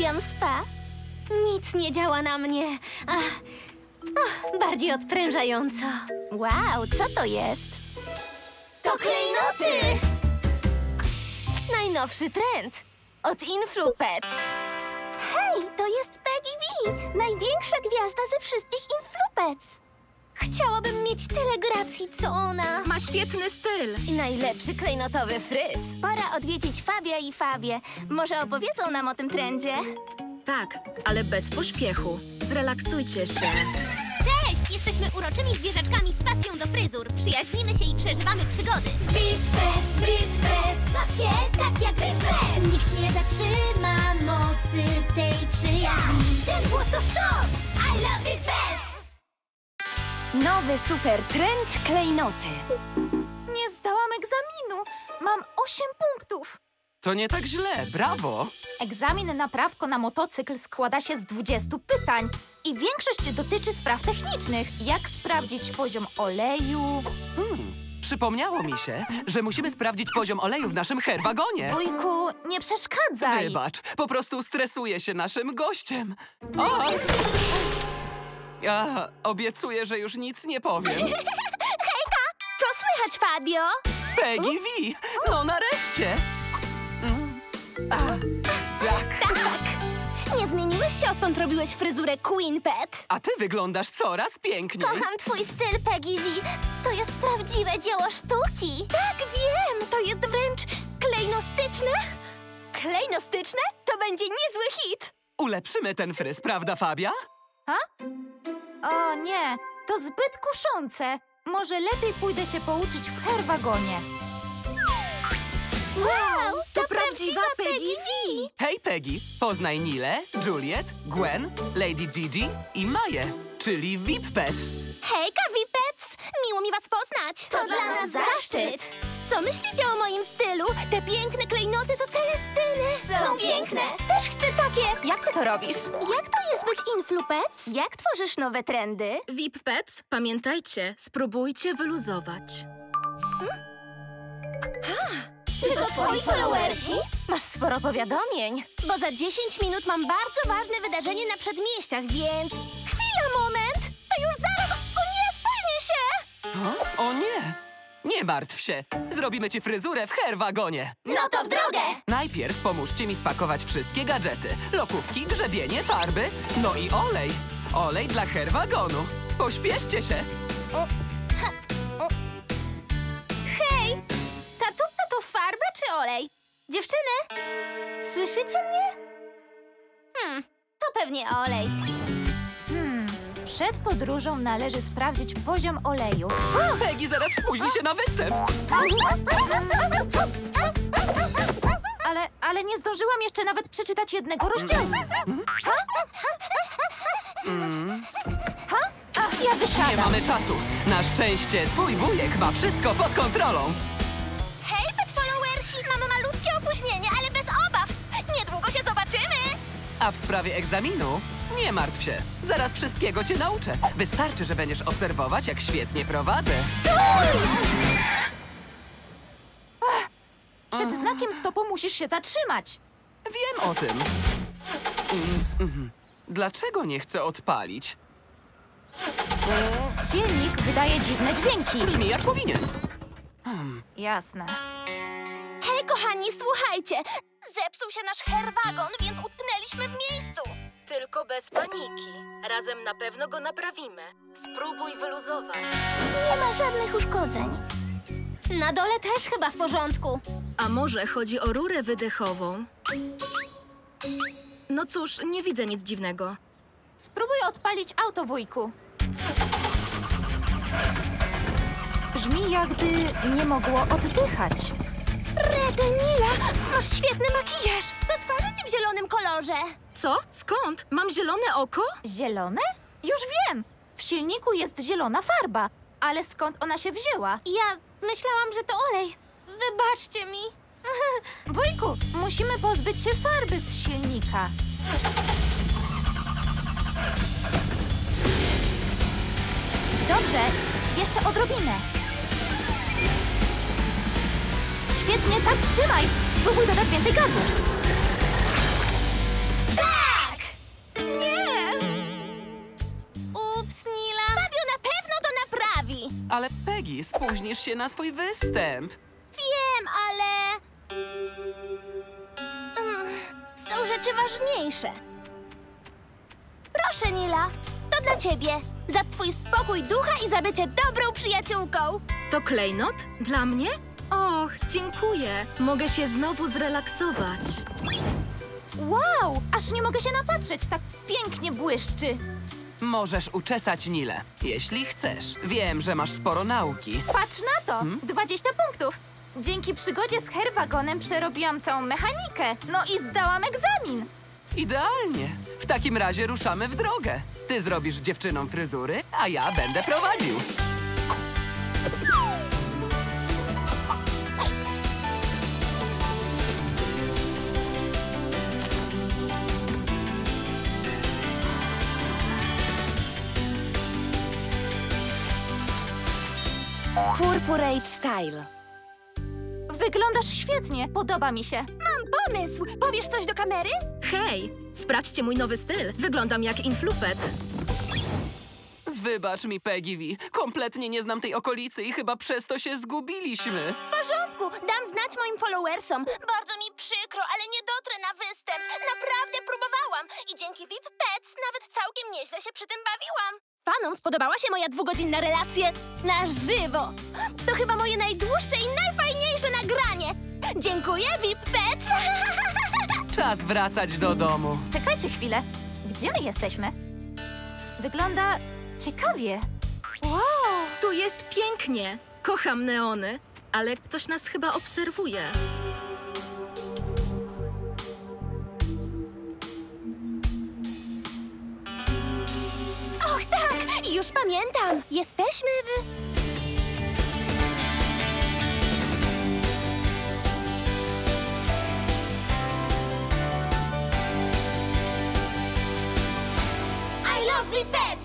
Uwielbiam spa. Nic nie działa na mnie. Bardziej odprężająco. Wow, co to jest? To klejnoty! Najnowszy trend od Influpets. Hej, to jest Peggy V, największa gwiazda ze wszystkich Influpets. Chciałabym mieć tyle gracji, co ona. Ma świetny styl. I najlepszy klejnotowy fryz. Pora odwiedzić Fabia i Fabię. Może opowiedzą nam o tym trendzie? Tak, ale bez pośpiechu. Zrelaksujcie się. Cześć! Jesteśmy uroczymi zwierzaczkami z pasją do fryzur. Przyjaźnimy się i przeżywamy przygody. Whippets, baw się tak jak Whippets. Nikt nie zatrzyma mocy tej przyjaźni. Ten głos to sztos! I love Whippets! Nowy super trend klejnoty. Nie zdałam egzaminu. Mam 8 punktów. To nie tak źle, brawo! Egzamin na prawko na motocykl składa się z 20 pytań i większość dotyczy spraw technicznych, jak sprawdzić poziom oleju. Przypomniało mi się, że musimy sprawdzić poziom oleju w naszym herwagonie. Wujku, nie przeszkadzaj. Wybacz, po prostu stresuję się naszym gościem. O! Ja obiecuję, że już nic nie powiem. Co słychać, Fabio? Peggy V! No nareszcie! Tak. Nie zmieniłeś się, odkąd robiłeś fryzurę Queen Pet? A ty wyglądasz coraz piękniej. Kocham twój styl, Peggy V. To jest prawdziwe dzieło sztuki. Tak, wiem. To jest wręcz klejnostyczne. Klejnostyczne? To będzie niezły hit. Ulepszymy ten fryz, prawda, Fabia? O nie, to zbyt kuszące. Może lepiej pójdę się pouczyć w herwagonie. Wow, To prawdziwa Peggy V. Hej, Peggy! Poznaj Nilę, Juliet, Gwen, Lady Gigi i Maję, czyli Whippets. Hejka, Whippets! Miło mi was poznać. To dla nas zaszczyt. Co myślicie o moim stylu? Te piękne klejnoty to Celestyny. Są piękne. Też chcę takie. Jak ty to robisz? Jak to jest być Influpets? Jak tworzysz nowe trendy? Whippets, pamiętajcie, spróbujcie wyluzować. Czy to twoi followersi? Masz sporo powiadomień. Bo za 10 minut mam bardzo ważne wydarzenie na przedmieściach, więc... Chwila, moment! To już zaraz! O nie, spóźnię się! O nie! Nie martw się! Zrobimy ci fryzurę w herwagonie. No to w drogę! Najpierw pomóżcie mi spakować wszystkie gadżety. Lokówki, grzebienie, farby, no i olej. Olej dla herwagonu. Pośpieszcie się! Hej! Ta tubka to farba czy olej? Dziewczyny, słyszycie mnie? To pewnie olej. Przed podróżą należy sprawdzić poziom oleju. Peggy zaraz spóźni się na występ. Ale nie zdążyłam jeszcze nawet przeczytać jednego rozdziału. Ach, ja Nie wysiadam. mamy czasu. Na szczęście twój wujek ma wszystko pod kontrolą. Hej, pet followersi! Mamy malutkie opóźnienie, ale bez obaw. Niedługo się zobaczymy. A w sprawie egzaminu nie martw się. Zaraz wszystkiego cię nauczę. Wystarczy, że będziesz obserwować, jak świetnie prowadzę. Przed znakiem stopu musisz się zatrzymać. Wiem o tym. Dlaczego nie chcę odpalić? Silnik wydaje dziwne dźwięki. Brzmi jak powinien. Jasne. Hej, kochani, słuchajcie! Zepsuł się nasz herwagon, więc utknęliśmy w miejscu. Tylko bez paniki. Razem na pewno go naprawimy. Spróbuj wyluzować. Nie ma żadnych uszkodzeń. Na dole też chyba w porządku. A może chodzi o rurę wydechową? No cóż, nie widzę nic dziwnego. Spróbuj odpalić auto, wujku. Brzmi, jakby nie mogło oddychać. Rety, Nila, masz świetny makijaż. Do twarzy ci w zielonym kolorze. Co? Skąd? Mam zielone oko? Zielone? Już wiem. W silniku jest zielona farba. Ale skąd ona się wzięła? Ja myślałam, że to olej. Wybaczcie mi. Wujku, musimy pozbyć się farby z silnika. Dobrze, jeszcze odrobinę. Świetnie, tak trzymaj. Spróbuj dodać więcej gazu. Tak! Spóźnisz się na swój występ. Wiem, ale... są rzeczy ważniejsze. Proszę, Nila, to dla ciebie. Za twój spokój ducha i za bycie dobrą przyjaciółką. To klejnot? Dla mnie? Och, dziękuję. Mogę się znowu zrelaksować. Wow, aż nie mogę się napatrzeć, tak pięknie błyszczy. Możesz uczesać Nilę, jeśli chcesz. Wiem, że masz sporo nauki. Patrz na to, 20 punktów. Dzięki przygodzie z Herwagonem przerobiłam całą mechanikę. No i zdałam egzamin. Idealnie. W takim razie ruszamy w drogę. Ty zrobisz dziewczynom fryzury, a ja będę prowadził. Purpurate Style. Wyglądasz świetnie, podoba mi się. Mam pomysł! Powiesz coś do kamery? Hej, sprawdźcie mój nowy styl. Wyglądam jak influpet. Wybacz mi, Peggy V. Kompletnie nie znam tej okolicy i chyba przez to się zgubiliśmy. W porządku, dam znać moim followersom. Bardzo mi przykro, ale nie dotrę na występ. Naprawdę próbowałam i dzięki VIP Pets nawet całkiem nieźle się przy tym bawiłam. Fanom spodobała się moja 2-godzinna relacja na żywo. To chyba moje najdłuższe i najfajniejsze nagranie. Dziękuję, VIP Pets. Czas wracać do domu. Czekajcie chwilę, gdzie my jesteśmy? Wygląda ciekawie. Wow! Tu jest pięknie. Kocham neony, ale ktoś nas chyba obserwuje. Och tak, już pamiętam. Jesteśmy w... I love VIP Pets!